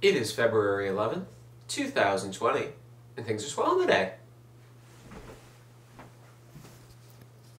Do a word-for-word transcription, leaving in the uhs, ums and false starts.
It is February eleventh, two thousand twenty, and things are swell today.